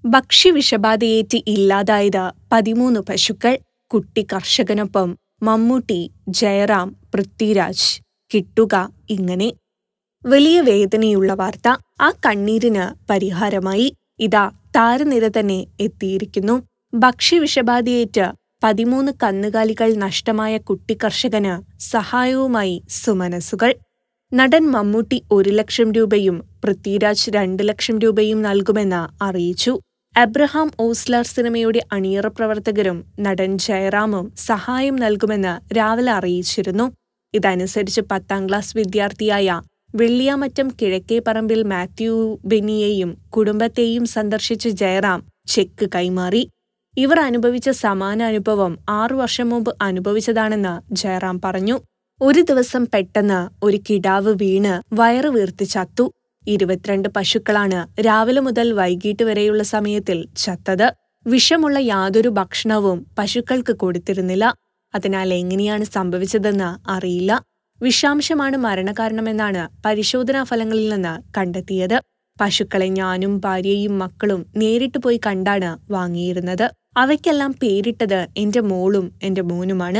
ഭക്ഷ്യവിഷബാധയേറ്റ് ഇല്ലാതായത് 13 പശുക്കൾ. കുട്ടി കർഷകനൊപ്പം മമ്മൂട്ടി, ജയറാം, പൃഥ്വിരാജ്. കിട്ടുക ഇങ്ങനെ. വലിയ വേദനയുള്ള വാർത്ത. ആ കണ്ണീരിന് പരിഹാരമായി ഇതാ താരനിര തന്നെ എത്തിയിരിക്കുന്നു. ഭക്ഷ്യവിഷബാധയേറ്റ് 13 കന്നുകാലികൾ നഷ്ടമായ കുട്ടി കർഷകന് സഹായവുമായി സുമനസുകൾ. നടൻ മമ്മൂട്ടി 1 ലക്ഷം രൂപയും പൃഥ്വിരാജ് 2 ലക്ഷം രൂപയും നൽകുമെന്ന് അറിയിച്ചു. അബ്രഹാം ഓസ്ലർ സിനിമയുടെ അണിയറ പ്രവർത്തകരും നടൻ ജയറാമും സഹായം നൽകുമെന്ന് രാവിലെ അറിയിച്ചിരുന്നു. ഇതനുസരിച്ച് 10ാം ക്ലാസ് വിദ്യാർത്ഥിയായ വെള്ളിയാമറ്റം കിഴക്കേപ്പറമ്പിൽ മാത്യു ബെന്നിയെയും കുടുംബത്തെയും സന്ദർശിച്ച ജയറാം ചെക്ക് കൈമാറി. ഇവർ അനുഭവിച്ച സമാന അനുഭവം 6 വർഷം മുമ്പ് അനുഭവിച്ചതാണെന്ന് ജയറാം പറഞ്ഞു. ഒരു ദിവസം പെട്ടെന്ന് ഒരു കിടാവ് വീണ് വയറ് വീർത്ത് ചത്തു. 22 പശുക്കളാണ് രാവിലെ മുതൽ വൈകിട്ട് വരെയുള്ള സമയത്തിൽ ചത്തത്. വിഷമുള്ള യാതൊരു ഭക്ഷണവും പശുക്കൾക്ക് കൊടുത്തിരുന്നില്ല. അതിനാൽ എങ്ങനെയാണ് സംഭവിച്ചതെന്ന് അറിയില്ല. വിഷാംശമാണ് മരണകാരണമെന്നാണ് പരിശോധനാ ഫലങ്ങളിൽ നിന്ന് കണ്ടെത്തിയത്. പശുക്കളെ ഞാനും ഭാര്യയും മക്കളും നേരിട്ട് പോയി കണ്ടാണ് വാങ്ങിയിരുന്നത്. അവയ്ക്കെല്ലാം പേരിട്ടത് എന്റെ മോളും എന്റെ മോനുമാണ്.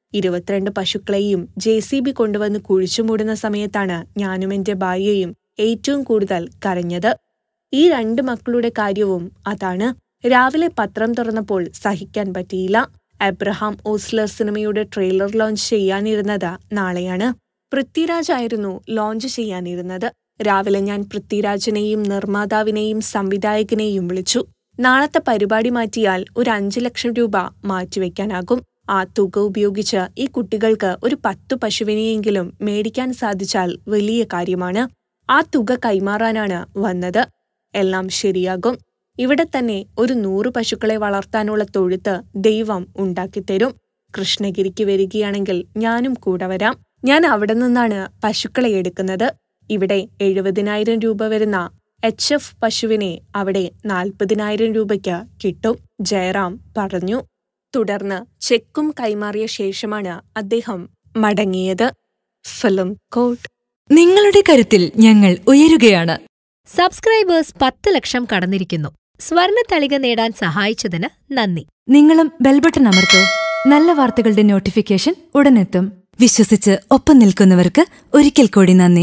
22 പശുക്കളെയും JCB കൊണ്ടുവന്ന് കുഴിച്ചുമൂടുന്ന സമയത്താണ് ഞാനും എന്റെ ഭാര്യയും ഏറ്റവും കൂടുതൽ കരഞ്ഞത്. ഈ 2 മക്കളുടെ കാര്യവും അതാണ്. രാവിലെ പത്രം തുറന്നപ്പോൾ സഹിക്കാൻ പറ്റിയില്ല. അബ്രഹാം ഓസ്ലർ സിനിമയുടെ ട്രെയിലർ ലോഞ്ച് ചെയ്യാനിരുന്നത് നാളെയാണ്. പൃഥ്വിരാജ് ആയിരുന്നു ലോഞ്ച് ചെയ്യാനിരുന്നത്. രാവിലെ ഞാൻ പൃഥ്വിരാജിനെയും നിർമ്മാതാവിനെയും സംവിധായകനെയും വിളിച്ചു. നാളത്തെ പരിപാടി മാറ്റിയാൽ ഒരു 5 ലക്ഷം രൂപ മാറ്റിവെക്കാനാകും. ആ തുക ഉപയോഗിച്ച് ഈ കുട്ടികൾക്ക് ഒരു 10 പശുവിനെയെങ്കിലും മേടിക്കാൻ സാധിച്ചാൽ വലിയ കാര്യമാണ്. ആ തുക കൈമാറാനാണ് വന്നത്. എല്ലാം ശരിയാകും. ഇവിടെ തന്നെ ഒരു 100 പശുക്കളെ വളർത്താനുള്ള തൊഴുത്ത് ദൈവം ഉണ്ടാക്കിത്തരും. കൃഷ്ണഗിരിക്ക് വരികയാണെങ്കിൽ ഞാനും കൂടെ വരാം. ഞാൻ അവിടെ നിന്നാണ് പശുക്കളെ എടുക്കുന്നത്. ഇവിടെ 70,000 രൂപ വരുന്ന HF പശുവിനെ അവിടെ 40,000 രൂപയ്ക്ക് കിട്ടും, ജയറാം പറഞ്ഞു. തുടർന്ന് ചെക്കും കൈമാറിയ ശേഷമാണ് അദ്ദേഹം മടങ്ങിയത്. ഫിലിം കോട്ട്. നിങ്ങളുടെ കരുത്തിൽ ഞങ്ങൾ ഉയരുകയാണ്. സബ്സ്ക്രൈബേഴ്സ് 10 ലക്ഷം കടന്നിരിക്കുന്നു. സ്വർണത്തളിക നേടാൻ സഹായിച്ചതിന് നന്ദി. നിങ്ങളും ബെൽബട്ടൺ അമർത്തോ. നല്ല വാർത്തകളുടെ നോട്ടിഫിക്കേഷൻ ഉടനെത്തും. വിശ്വസിച്ച് ഒപ്പം നിൽക്കുന്നവർക്ക് ഒരിക്കൽ കൂടി നന്ദി.